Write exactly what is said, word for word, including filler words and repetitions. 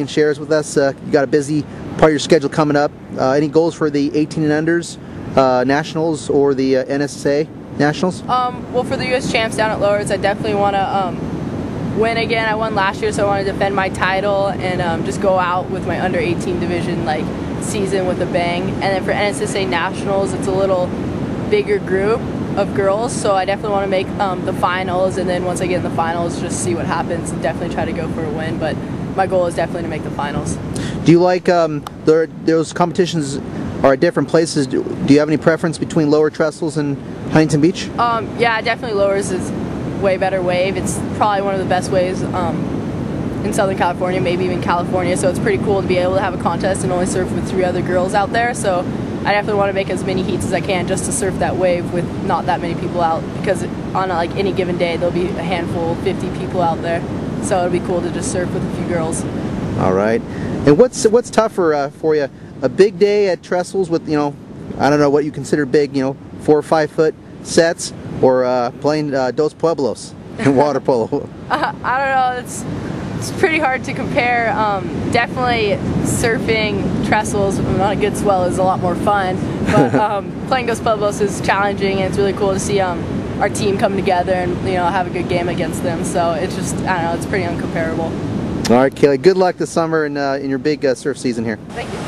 can share with us? Uh, you got a busy part of your schedule coming up. Uh, any goals for the eighteen and unders uh, nationals or the uh, N S S A nationals? Um, well, for the U S champs down at Lourdes, I definitely want to um, win again. I won last year, so I want to defend my title and um, just go out with my under eighteen division like season with a bang. And then for N S S A nationals, it's a little bigger group of girls, so I definitely want to make um, the finals, and then once I get in the finals, just see what happens and definitely try to go for a win. But my goal is definitely to make the finals. Do you like um, there, those competitions are at different places? Do, do you have any preference between Lower Trestles and Huntington Beach? Um, yeah, definitely Lourdes is way better wave. It's probably one of the best waves um, in Southern California, maybe even California, so it's pretty cool to be able to have a contest and only surf with three other girls out there. So I definitely want to make as many heats as I can just to surf that wave with not that many people out, because on like any given day there'll be a handful, fifty people out there. So it'll be cool to just surf with a few girls. All right. And what's what's tougher uh, for you? A big day at Trestles with, you know, I don't know what you consider big, you know, four or five foot sets, or uh, playing uh, Dos Pueblos in water polo? uh, I don't know. It's it's pretty hard to compare. Um, definitely surfing Trestles on a good swell is a lot more fun, but um, playing Dos Pueblos is challenging, and it's really cool to see um, our team come together and, you know, have a good game against them. So it's just, I don't know, it's pretty uncomparable. All right, Kaylee, good luck this summer and uh, in your big uh, surf season here. Thank you.